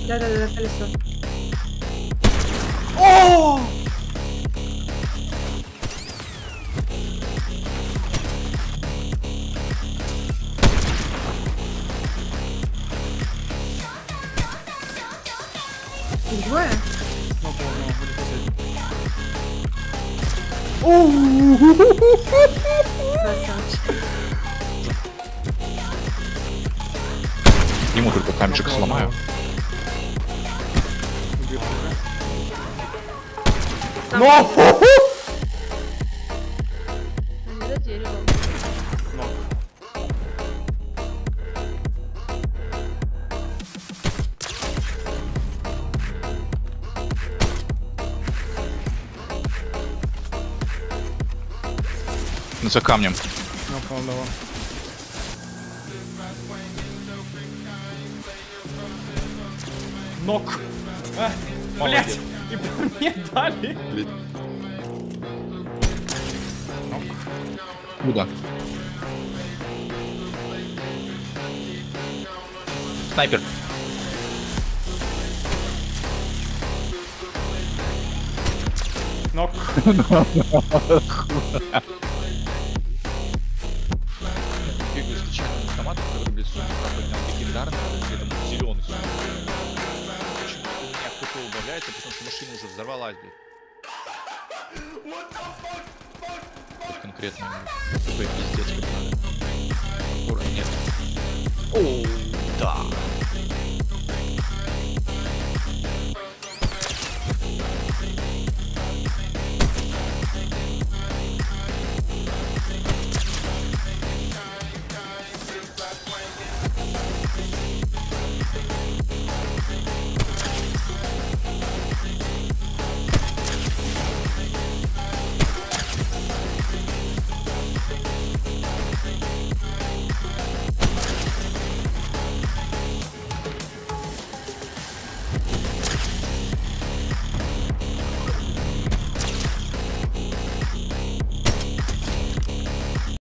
Да-да-да, колесо. О! Их двое? Ну, Красавчик. Ему только камешек сломаю. Там Но! они за деревом. Ну, за камнем. Нокнул одного. Нок. А, блять! И по мне дали. Куда? Снайпер. Нок. Бегаю случайно на автомат, который в лесу, поднял легендарный, при этом зеленый. Почему у меня ХП убавляется, потому что машина уже взорвалась, блядь. Тут конкретно такой пиздец, как надо. Ура, нет. О, да.